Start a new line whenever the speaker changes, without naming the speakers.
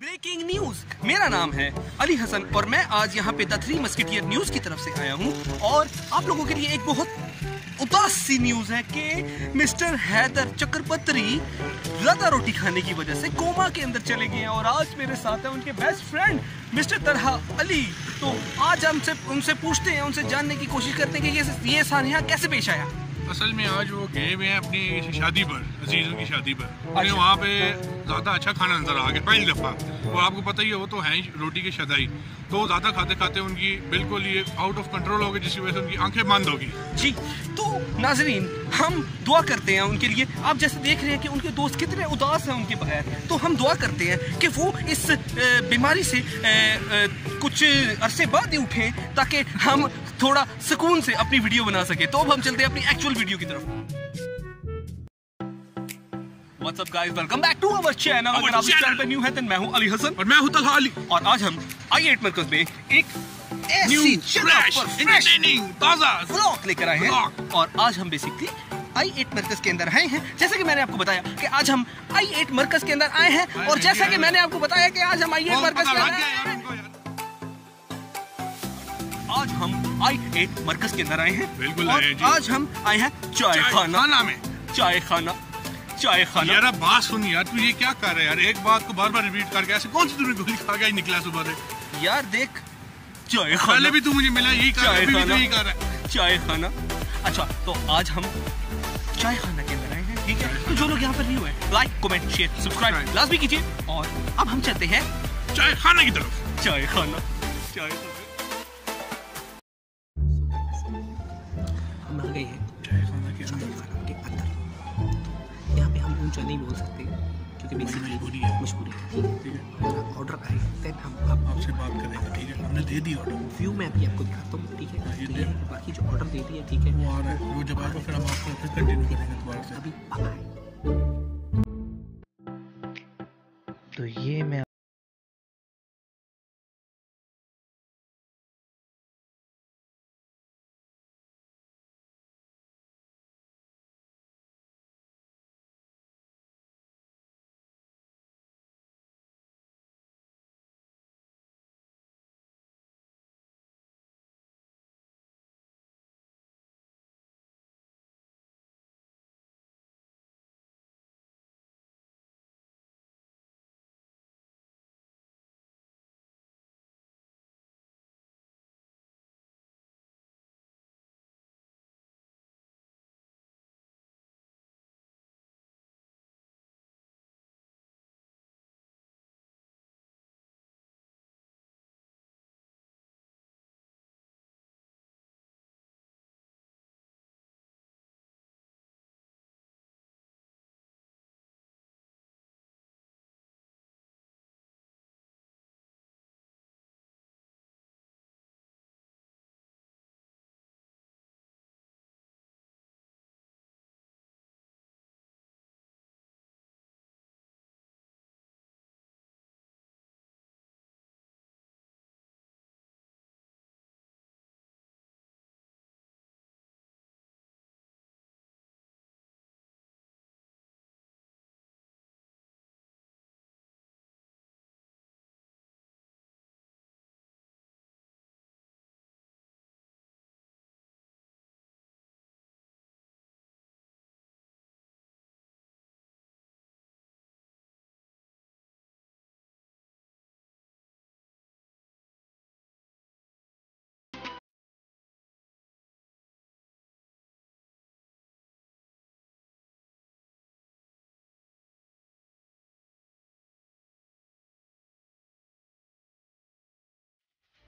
Breaking news. मेरा नाम है अली हसन और मैं आज यहाँ पे द थ्री मस्केटियर न्यूज की तरफ से आया हूँ और आप लोगों के लिए एक बहुत उदास सी न्यूज है कि मिस्टर हैदर चक्रपत्री लता रोटी खाने की वजह से कोमा के अंदर चले गए हैं और आज मेरे साथ है उनके best friend mister Talha Ali. तो आज हम उनसे पूछते हैं, उनसे जानने की कोशिश करते हैं कि ये सानिया कैसे पेश आया।
असल में आज वो गए हुए हैं अपनी शादी पर, अजीजों की शादी पर। उन्हें वहाँ पे ज़्यादा अच्छा खाना नजर आ गया पहली दफ़ा। और आपको पता ही है वो तो है ही रोटी की शदाई, तो ज़्यादा खाते खाते उनकी बिल्कुल ये आउट ऑफ कंट्रोल हो गई, जिसकी वजह से उनकी आंखें बंद होगी। जी
तो नाजरीन हम दुआ करते हैं उनके लिए। आप जैसे देख रहे हैं कि उनके दोस्त कितने उदास हैं उनके बगैर, तो हम दुआ करते हैं कि वो इस बीमारी से कुछ अरसे बाद ही उठें ताकि हम थोड़ा सुकून से अपनी वीडियो बना सके। तो अब हम चलते हैं अपनी एक्चुअल वीडियो की तरफ। What's up guys, welcome back to our channel। अगर आप इस चैनल पे न्यू हैं तो मैं हूं अली हसन
और मैं हूं तलहा अली
और आज हम i8 मरकज में एक
न्यू फ्रेश ताजा
व्लॉग लेकर आए हैं। और आज हम बेसिकली i8 मरकज के अंदर आए हैं। जैसा कि मैंने आपको बताया कि आज हम i8 मरकज के अंदर आए हैं और जैसा कि मैंने आपको बताया कि आज हम i8 मरकज के अंदर i8 मरकज के अंदर आए हैं।
बिल्कुल
आज हम आए हैं चाय खाना।
यार बात सुन यार, तू ये क्या कर रहा है यार? एक बात को बार बार रिपीट करके ऐसे कौन सी तूने गोली खा के निकला सुबह से?
यार देख चाय खाना,
पहले भी तू मुझे मिला यही कर रहा है
चाय खाना। अच्छा तो आज हम चाय खाना के अंदर आए हैं, ठीक है? तो जो लोग यहाँ पर न्यू है लाइक कमेंट शेयर सब्सक्राइब लाजमी कीजिए। और अब हम चलते हैं
चाय खाने की तरफ।
चाय खाना हम आ गए हैं चाय खाना के अंदर। यहाँ पे हम ऊंचा नहीं बोल सकते क्योंकि बेसिकली मजबूरी है। ऑर्डर आए देन हम
आपसे बात करेंगे, ठीक है? हमने दे दी ऑर्डर,
व्यू मैं अभी आपको दिखाता हूँ, ठीक है? बाकी जो ऑर्डर दे दिया, ठीक है,
वो आ रहा है। वो जब आएगा फिर हम आपको फिर कंटिन्यू करेंगे दोबारा से।
अभी तो ये मैं